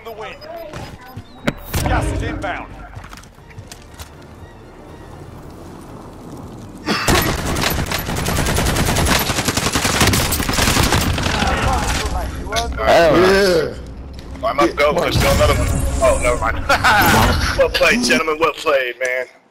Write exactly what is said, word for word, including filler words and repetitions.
taking the win. Gas is inbound. Yeah. I must go. There's still another one. Oh, never mind. Well played, gentlemen. Well played, man.